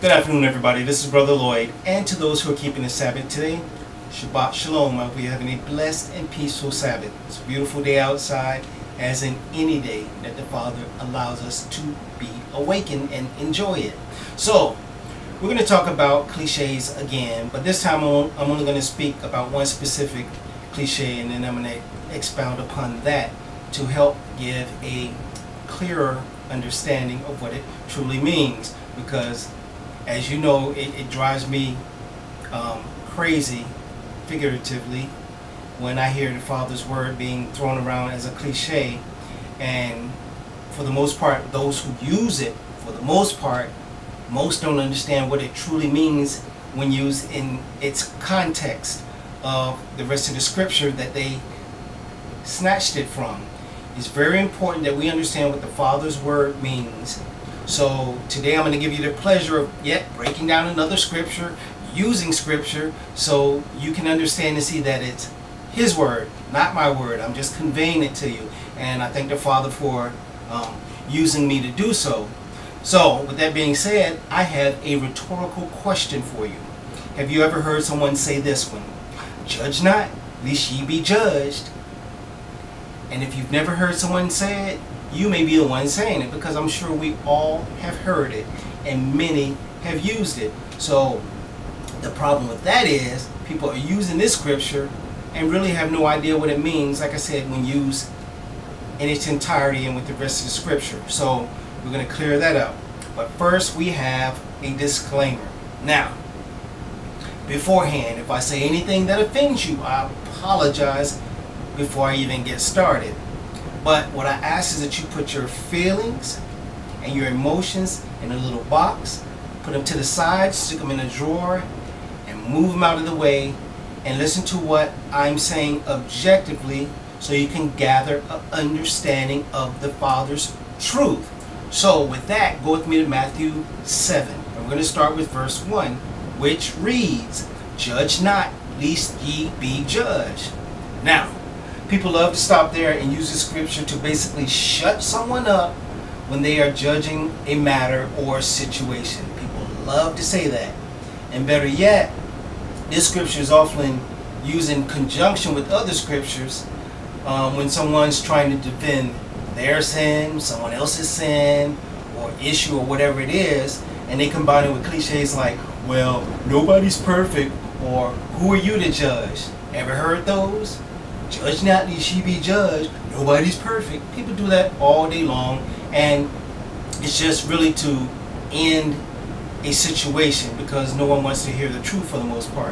Good afternoon, everybody. This is Brother Lloyd, and to those who are keeping the Sabbath today, Shabbat Shalom. I hope you're having a blessed and peaceful Sabbath. It's a beautiful day outside, as in any day that the Father allows us to be awakened and enjoy it. So, we're going to talk about cliches again, but this time I'm only going to speak about one specific cliche, and then I'm going to expound upon that to help give a clearer understanding of what it truly means, because as you know, it drives me crazy, figuratively, when I hear the Father's word being thrown around as a cliche. And for the most part, those who use it, for the most part, most don't understand what it truly means when used in its context of the rest of the scripture that they snatched it from. It's very important that we understand what the Father's word means. So today I'm going to give you the pleasure of yet breaking down another scripture, using scripture, so you can understand and see that it's His word, not my word. I'm just conveying it to you, and I thank the Father for using me to do so. So with that being said, I have a rhetorical question for you. Have you ever heard someone say this one? Judge not, lest ye be judged. And if you've never heard someone say it, you may be the one saying it, because I'm sure we all have heard it and many have used it. So the problem with that is people are using this scripture and really have no idea what it means, like I said, when used in its entirety and with the rest of the scripture. So we're going to clear that up. But first we have a disclaimer. Now, beforehand, if I say anything that offends you, I apologize before I even get started. But what I ask is that you put your feelings and your emotions in a little box, put them to the side, stick them in a drawer, and move them out of the way, and listen to what I'm saying objectively, so you can gather an understanding of the Father's truth. So with that, go with me to Matthew 7. And we're going to start with verse 1, which reads, "Judge not, lest ye be judged." Now, people love to stop there and use the scripture to basically shut someone up when they are judging a matter or situation. People love to say that. And better yet, this scripture is often used in conjunction with other scriptures when someone's trying to defend their sin, someone else's sin, or issue, or whatever it is, and they combine it with cliches like, well, nobody's perfect, or who are you to judge? Ever heard those? Judge not, lest ye be judged. Nobody's perfect. People do that all day long, and it's just really to end a situation, because no one wants to hear the truth for the most part.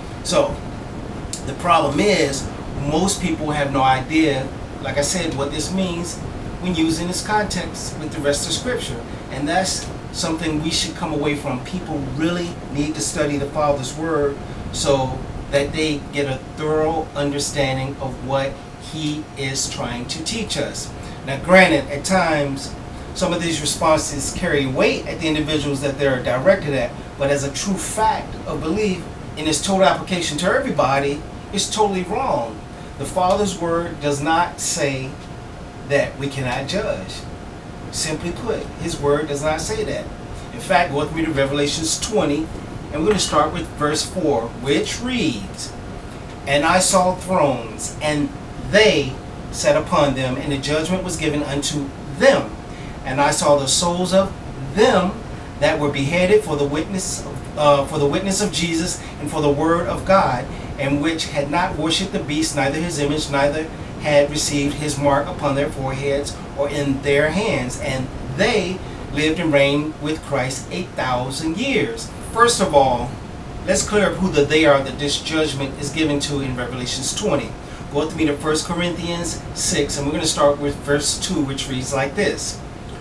So the problem is, most people have no idea, like I said, what this means when using its context with the rest of scripture. And that's something we should come away from. People really need to study the Father's word so that they get a thorough understanding of what He is trying to teach us. Now granted, at times some of these responses carry weight at the individuals that they're directed at, but as a true fact of belief in its total application to everybody, it's totally wrong. The Father's word does not say that we cannot judge. Simply put, His word does not say that. In fact, go with me to Revelations 20, and we're going to start with verse 4, which reads, "And I saw thrones, and they sat upon them, and the judgment was given unto them. And I saw the souls of them that were beheaded for the witness of Jesus and for the word of God, and which had not worshipped the beast, neither his image, neither had received his mark upon their foreheads or in their hands. And they lived and reigned with Christ 8,000 years." First of all, let's clear up who the they are that this judgment is given to in Revelations 20. Go with me to 1 Corinthians 6, and we're going to start with verse 2, which reads like this.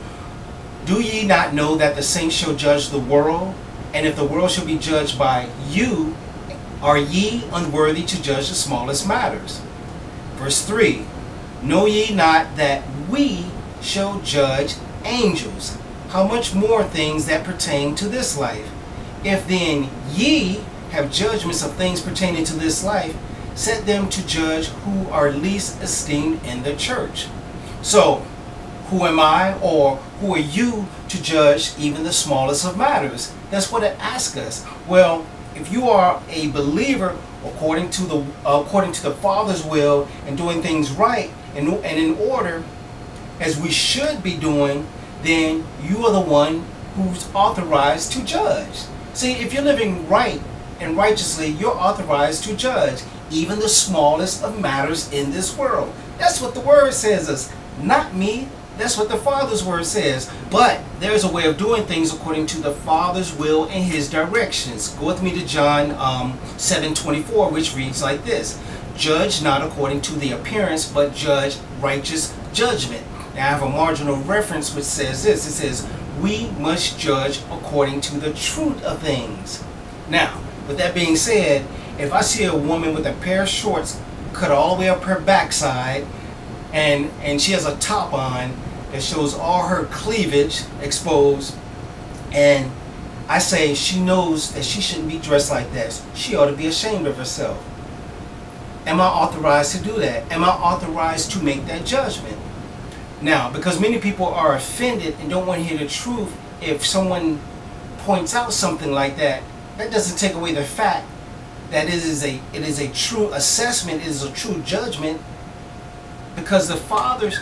"Do ye not know that the saints shall judge the world? And if the world shall be judged by you, are ye unworthy to judge the smallest matters?" Verse 3, "Know ye not that we shall judge angels? How much more things that pertain to this life? If then ye have judgments of things pertaining to this life, set them to judge who are least esteemed in the church." So, who am I, or who are you to judge even the smallest of matters? That's what it asks us. Well, if you are a believer according to the Father's will and doing things right and in order as we should be doing, then you are the one who's authorized to judge. See, if you're living right and righteously, you're authorized to judge even the smallest of matters in this world. That's what the word says us, not me. That's what the Father's word says. But there's a way of doing things according to the Father's will and his directions. Go with me to John 7:24, which reads like this: judge not according to the appearance, but judge righteous judgment. Now I have a marginal reference which says this. It says, we must judge according to the truth of things. Now, with that being said, if I see a woman with a pair of shorts cut all the way up her backside, and she has a top on that shows all her cleavage exposed, and I say she knows that she shouldn't be dressed like that, she ought to be ashamed of herself. Am I authorized to do that? Am I authorized to make that judgment? Now, because many people are offended and don't want to hear the truth, if someone points out something like that, that doesn't take away the fact that it is a true assessment, it is a true judgment, because the fathers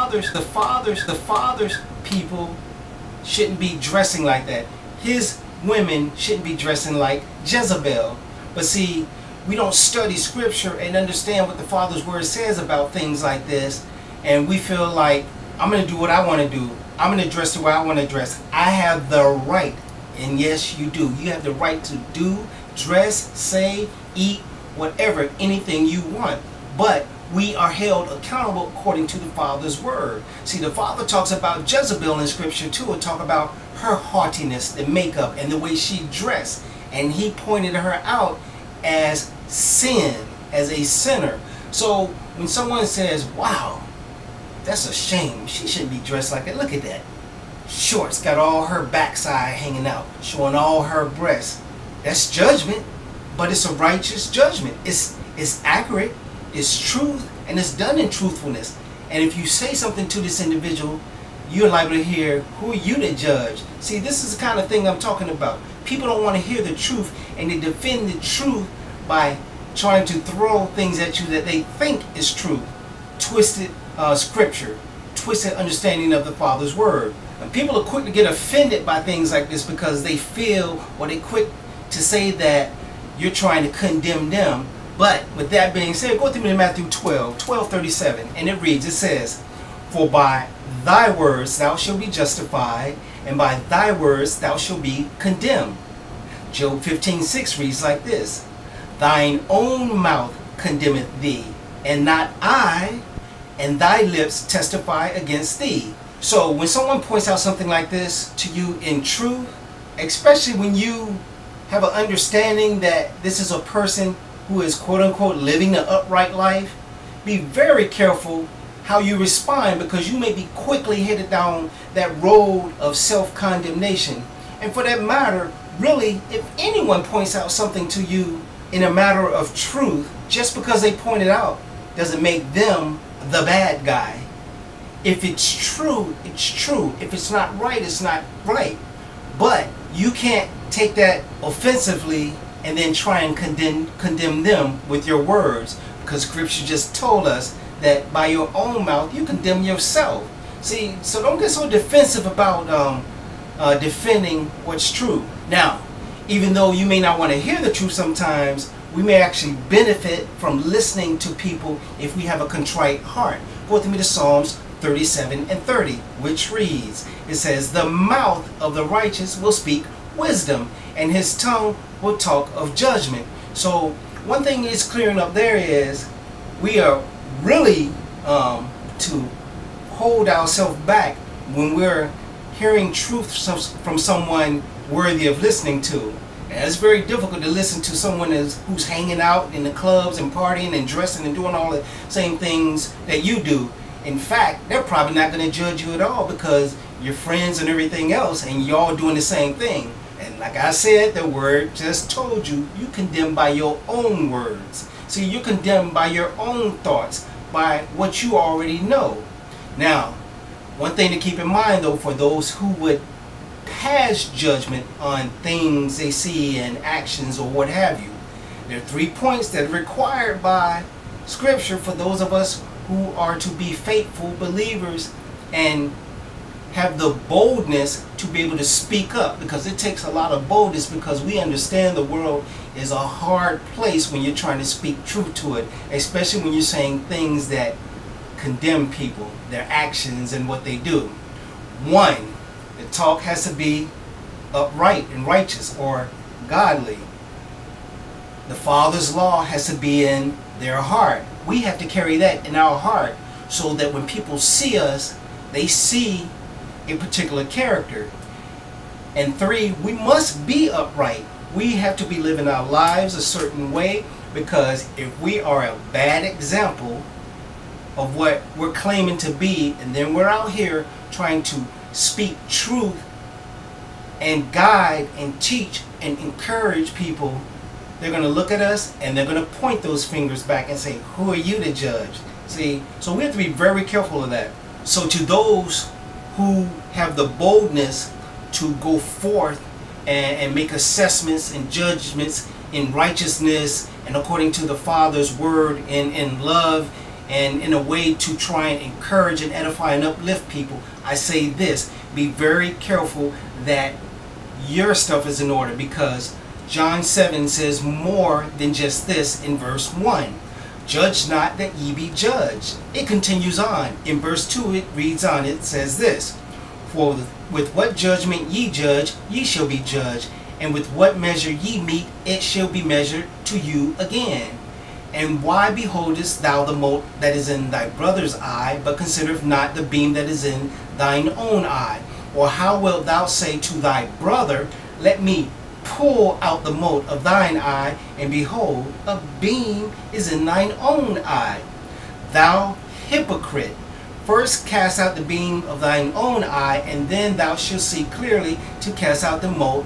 people shouldn't be dressing like that. His women shouldn't be dressing like Jezebel. But see, we don't study scripture and understand what the Father's word says about things like this, and we feel like, I'm going to do what I want to do. I'm going to dress the way I want to dress. I have the right. And yes, you do. You have the right to do, dress, say, eat, whatever, anything you want. But we are held accountable according to the Father's word. See, the Father talks about Jezebel in scripture too, and talk about her haughtiness, the makeup, and the way she dressed. And he pointed her out as sin, as a sinner. So when someone says, wow, that's a shame, she shouldn't be dressed like that. Look at that. Shorts, got all her backside hanging out, showing all her breasts. That's judgment, but it's a righteous judgment. It's accurate, it's truth, and it's done in truthfulness. And if you say something to this individual, you're liable to hear, who are you to judge? See, this is the kind of thing I'm talking about. People don't want to hear the truth, and they defend the truth by trying to throw things at you that they think is true. Twisted scripture, twisted understanding of the Father's word. And people are quick to get offended by things like this because they feel, or they're quick to say that you're trying to condemn them. But with that being said, go with me to Matthew 12:37, and it reads, it says, for by thy words thou shalt be justified, and by thy words thou shalt be condemned. Job 15:6 reads like this: thine own mouth condemneth thee, and not I, and thy lips testify against thee. So when someone points out something like this to you in truth, especially when you have an understanding that this is a person who is quote unquote living the upright life, be very careful how you respond, because you may be quickly headed down that road of self-condemnation. And for that matter, really, if anyone points out something to you in a matter of truth, just because they point it out doesn't make them the bad guy. If it's true, it's true. If it's not right, it's not right. But you can't take that offensively and then try and condemn them with your words, because Scripture just told us that by your own mouth you condemn yourself. See, so don't get so defensive about defending what's true. Now, even though you may not want to hear the truth sometimes, we may actually benefit from listening to people if we have a contrite heart. Go with me to Psalms 37:30, which reads, it says, the mouth of the righteous will speak wisdom, and his tongue will talk of judgment. So one thing is clearing up there is we are really to hold ourselves back when we're hearing truth from someone worthy of listening to. And it's very difficult to listen to someone who's hanging out in the clubs and partying and dressing and doing all the same things that you do. In fact, they're probably not going to judge you at all because you're friends and everything else, and y'all doing the same thing. And like I said, the word just told you, you condemn by your own words. See, you're condemned by your own thoughts, by what you already know. Now, One thing to keep in mind, though, for those who would pass judgment on things they see and actions or what have you, there are 3 points that are required by Scripture for those of us who are to be faithful believers and have the boldness to be able to speak up, because it takes a lot of boldness, because we understand the world is a hard place when you're trying to speak truth to it, especially when you're saying things that condemn people, their actions and what they do. One, the talk has to be upright and righteous or godly. The Father's law has to be in their heart. We have to carry that in our heart so that when people see us, they see a particular character. And 3, we must be upright. We have to be living our lives a certain way, because if we are a bad example of what we're claiming to be, and then we're out here trying to speak truth and guide and teach and encourage people, they're going to look at us and they're going to point those fingers back and say, who are you to judge? See, so we have to be very careful of that. So to those who have the boldness to go forth and make assessments and judgments in righteousness and according to the Father's word and in love and in a way to try and encourage and edify and uplift people, I say this: be very careful that your stuff is in order, because John 7 says more than just this in verse 1. Judge not that ye be judged. It continues on. In verse 2 it reads on, it says this: for with what judgment ye judge, ye shall be judged, and with what measure ye mete, it shall be measured to you again. And why beholdest thou the mote that is in thy brother's eye, but considerest not the beam that is in thine own eye? Or how wilt thou say to thy brother, let me pull out the mote of thine eye, and behold, a beam is in thine own eye? Thou hypocrite, first cast out the beam of thine own eye, and then thou shalt see clearly to cast out the mote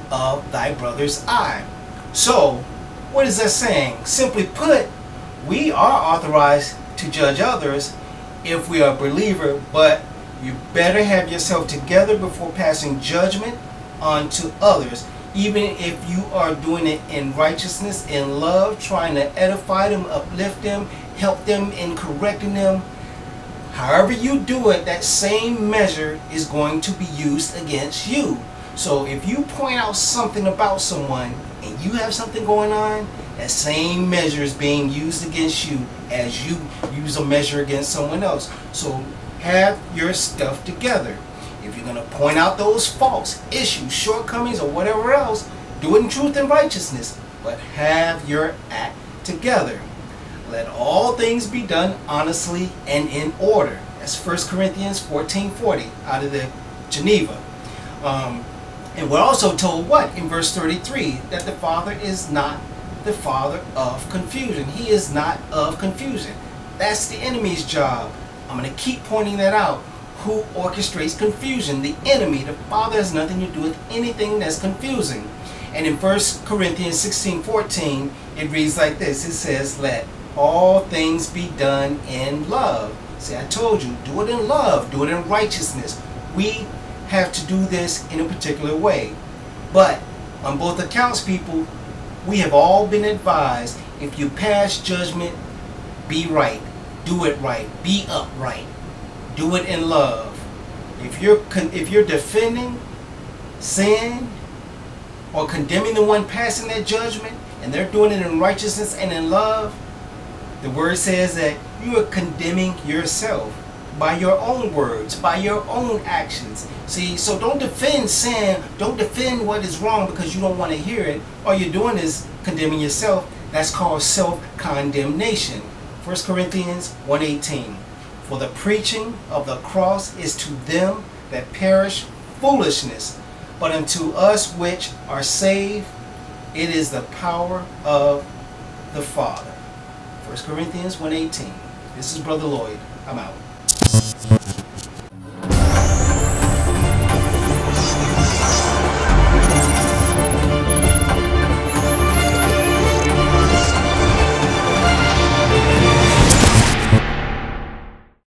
of thy brother's eye. So, what is that saying? Simply put, we are authorized to judge others if we are a believer, but you better have yourself together before passing judgment onto others. Even if you are doing it in righteousness, in love, trying to edify them, uplift them, help them in correcting them. However you do it, that same measure is going to be used against you. So if you point out something about someone and you have something going on, that same measure is being used against you as you use a measure against someone else. So have your stuff together. If you're going to point out those faults, issues, shortcomings, or whatever else, do it in truth and righteousness, but have your act together. Let all things be done honestly and in order. That's 1 Corinthians 14:40 out of the Geneva. And we're also told what? In verse 33, that the Father is not the father of confusion. He is not of confusion. That's the enemy's job. I'm going to keep pointing that out. Who orchestrates confusion? The enemy. The Father has nothing to do with anything that's confusing. And in 1 Corinthians 16:14, it reads like this. It says, let all things be done in love. See, I told you, do it in love, do it in righteousness. We have to do this in a particular way. But on both accounts, people, we have all been advised, if you pass judgment, be right, do it right, be upright, do it in love. If you're defending sin or condemning the one passing that judgment, and they're doing it in righteousness and in love, the word says that you are condemning yourself by your own words, by your own actions. See, so don't defend sin, don't defend what is wrong because you don't want to hear it. All you're doing is condemning yourself. That's called self-condemnation. 1 Corinthians 1:18. For the preaching of the cross is to them that perish foolishness, but unto us which are saved, it is the power of the Father. 1 Corinthians 1:18. This is Brother Lloyd. I'm out.